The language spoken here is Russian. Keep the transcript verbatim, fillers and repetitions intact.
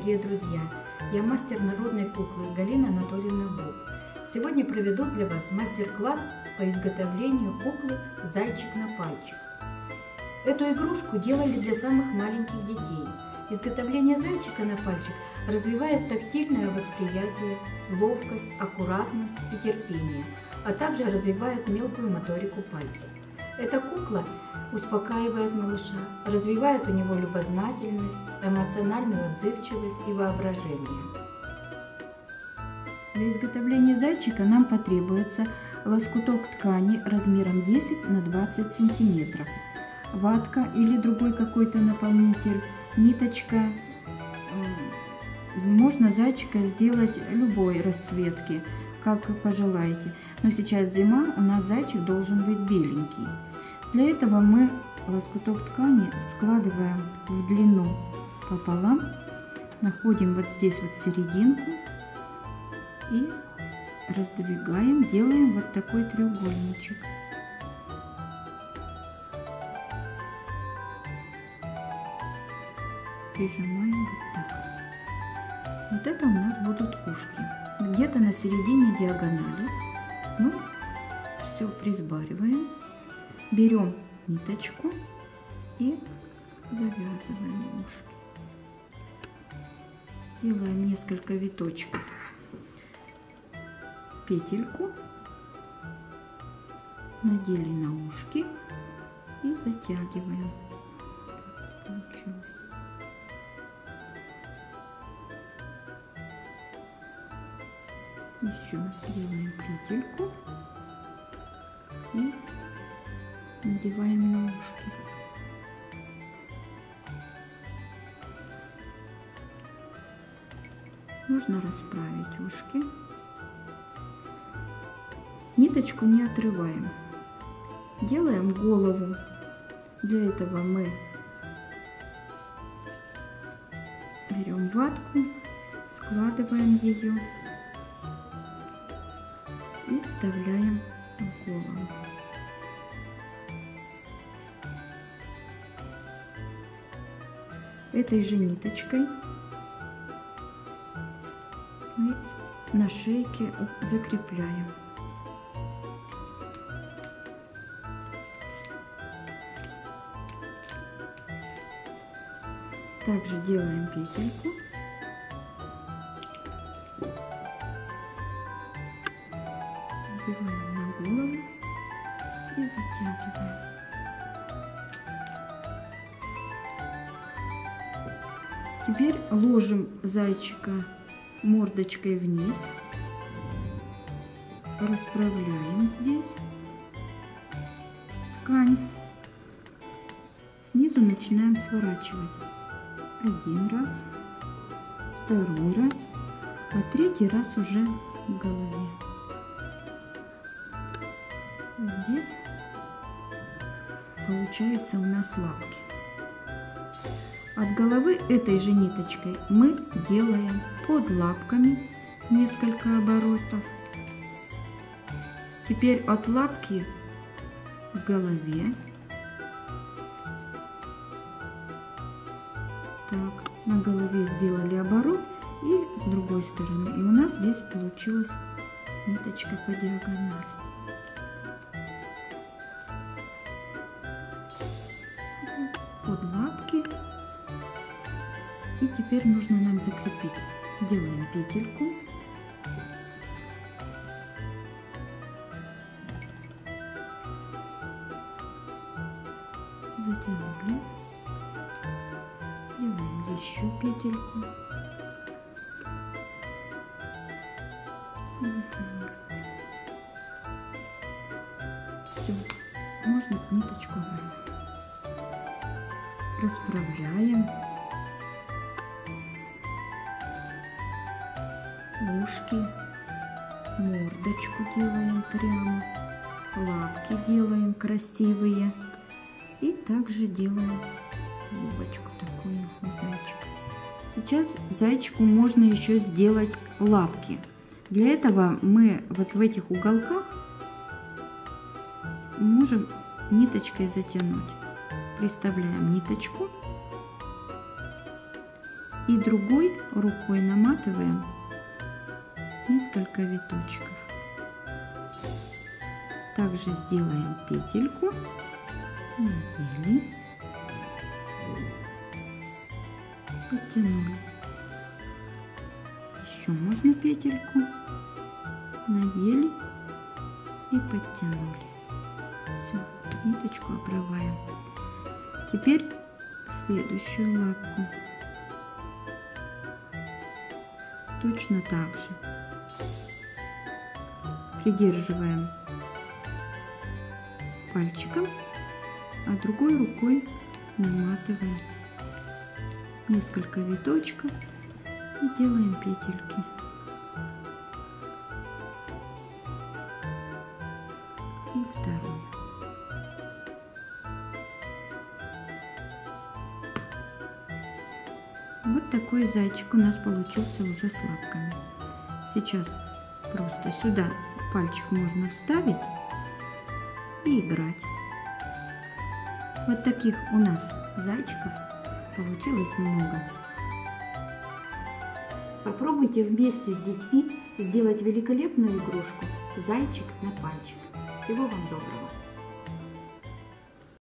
дорогие друзья! Я мастер народной куклы Галина Анатольевна Боб. Сегодня проведу для вас мастер-класс по изготовлению куклы «Зайчик на пальчик». Эту игрушку делали для самых маленьких детей. Изготовление зайчика на пальчик развивает тактильное восприятие, ловкость, аккуратность и терпение, а также развивает мелкую моторику пальцев. Эта кукла успокаивает малыша, развивает у него любознательность, эмоциональную отзывчивость и воображение. Для изготовления зайчика нам потребуется лоскуток ткани размером десять на двадцать сантиметров, ватка или другой какой-то наполнитель, ниточка. Можно зайчика сделать любой расцветки, как вы пожелаете. Но сейчас зима, у нас зайчик должен быть беленький. Для этого мы лоскуток ткани складываем в длину пополам, находим вот здесь вот серединку и раздвигаем, делаем вот такой треугольничек. Прижимаем вот так. Вот это у нас будут ушки. Где-то на середине диагонали мы все присбариваем, берем ниточку и завязываем ушки. Делаем несколько виточков, петельку, надели на ушки и затягиваем. Получилось. Еще делаем петельку и надеваем на ушки. Нужно расправить ушки. Ниточку не отрываем. Делаем голову. Для этого мы берем ватку, складываем ее и вставляем в голову. Этой же ниточкой мы на шейке закрепляем. Также делаем петельку. Надеваем на голову и затягиваем. Теперь ложим зайчика мордочкой вниз, расправляем здесь ткань, снизу начинаем сворачивать. Один раз, второй раз, а третий раз уже в голове. Здесь получаются у нас лапки. От головы этой же ниточкой мы делаем под лапками несколько оборотов. Теперь от лапки к голове. Так, на голове сделали оборот и с другой стороны. И у нас здесь получилась ниточка по диагонали. Под лапки. И теперь нужно нам закрепить. Делаем петельку. Затянули. Делаем еще петельку. Затянули. Все. Можно ниточку вырвать. Расправляем. Ушки, мордочку делаем прямо, лапки делаем красивые и также делаем юбочку такую у зайчика. Сейчас зайчику можно еще сделать лапки. Для этого мы вот в этих уголках можем ниточкой затянуть. Приставляем ниточку И другой рукой наматываем несколько виточков. Также сделаем петельку, надели, подтянули. Еще можно петельку, надели и подтянули. Все, ниточку обрываем. Теперь следующую лапку точно так же придерживаем пальчиком, а другой рукой наматываем несколько виточков и делаем петельки. И вторую. Вот такой зайчик у нас получился уже с лапками. Сейчас просто сюда пальчик можно вставить и играть. Вот таких у нас зайчиков получилось много. Попробуйте вместе с детьми сделать великолепную игрушку «Зайчик на пальчик». Всего вам доброго!